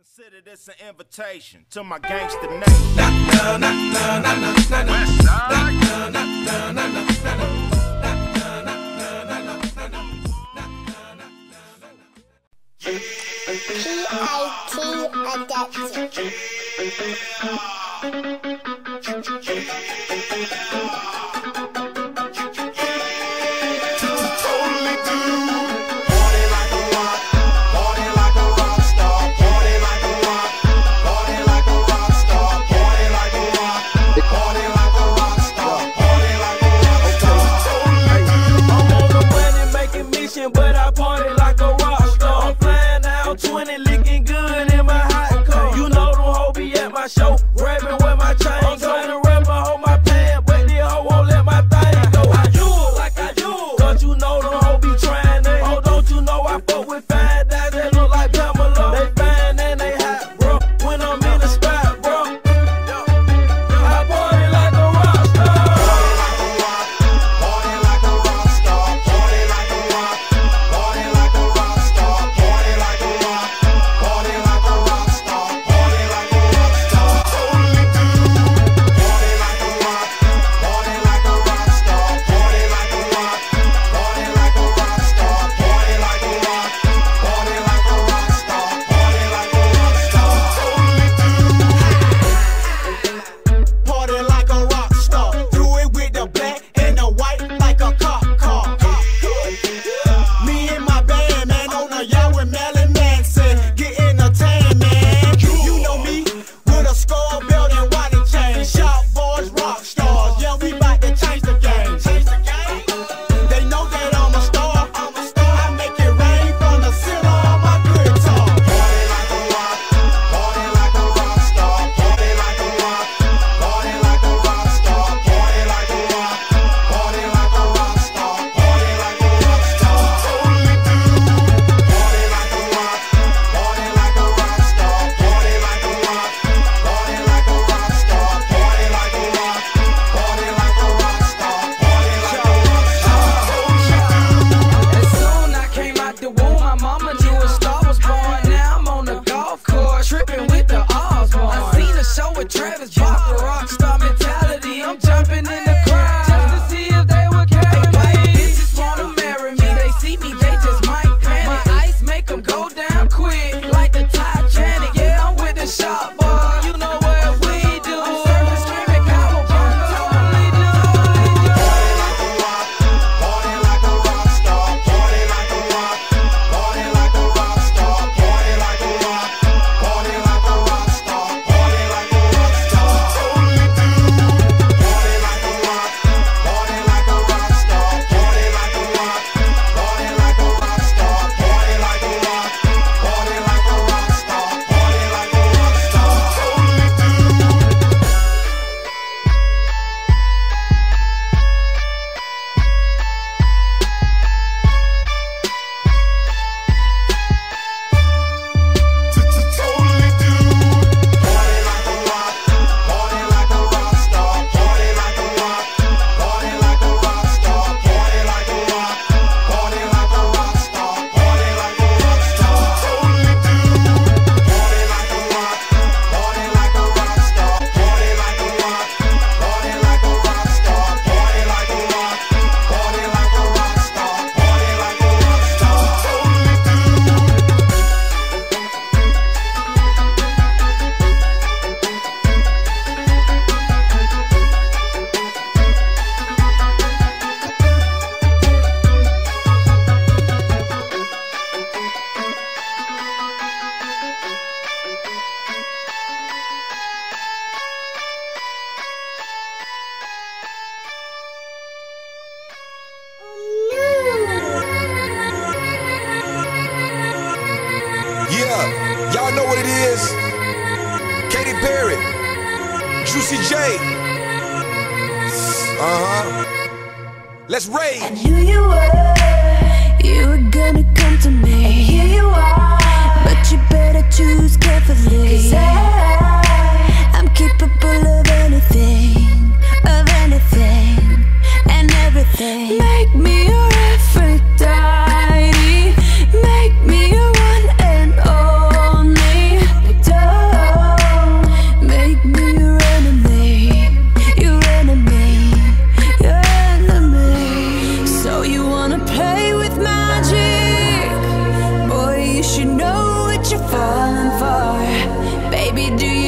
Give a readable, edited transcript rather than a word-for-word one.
Consider this an invitation to my gangster nation. But I party like a rock star. I'm flying out 20, looking good in my hot car. You know them hoes be at my show, grabbing where my chain go. I'm trying to rub my hoe my pants, but this hoe won't let my thing go. I do like I do, cause you know them hoes be trying to. Oh, don't you know I fuck with fine guys that look like Pamela. They fine and they hot, bro, when I'm in the spot, bro. I party like a rock star. Party like a rock star. Party like a rock star. Party like a rock star. Party like a rock star. Party like a rock star. Party like a rock star. Totally do. Party like a rock. Party like a rock star. Party like a rock. Party like a rock star. Party like a rock. Party like a rock star. Party like a rock star. Totally do. Party like a rock star. Do it with the black and the white like a cop car. Me and my band, man, on a yacht with Marilyn Manson, getting a tan, man. You know me with a skull belt and wallet chain. Shop boys, rock stars. Yeah, we bout to change the game. They know that I'm a star. I make it rain from the ceiling on my guitar. Party like a rock. Party like a rock star. Party like a rock. Party like a rock star. Party like a rock. Party like a rock star. Party like a rock star. Totally do. Party like a rock. Party like a rock star. Party like a rock. Party like a rock star. Party like a rock. Party like a rock star. Party like a rock star. As soon I came out the womb, my mama knew a star was born. Now I'm on the golf course, tripping with the Osborne. I seen a show with Travis Barker, rockstar mentality. I'm jumping in the crowd just to see if they would carry me. Bitches wanna marry me, they see me, they just might panic. My ice make them go down quick, like the Titanic. Yeah, I'm with the shop boy, you know what we do. I'm serving screaming cowabunga, totally do. Party like a rock. Party like a rock star. Party like a rock. Party like a rock star. Party like a rock. Party like a rock star. Party like a rock star. Totally do. Party like a rock. Party like a rock star. Party like a rock. Party like a rock star. Party like a rock. Party like a rock star. Party like a rock star. Totally do. Totally do. Party like a rock. Party like a rock star. Party like a rock. Party like a rock star. Party like a rock. Party like a rock star. Party like a rock star. Totally do. Party like a rock. Party like a rock star. Party like a rock. Party like a rock star. Party like a rock. Party like a rock star. Party like a rock star. Totally do. Yeah, y'all know what it is. Katy Perry, Juicy J. Let's rage. Knew you were gonna come to me. And here you are, but you better choose carefully. 'Cause I'm capable of anything, and everything. Make me your Aphrodite, make me your one and only. Baby, do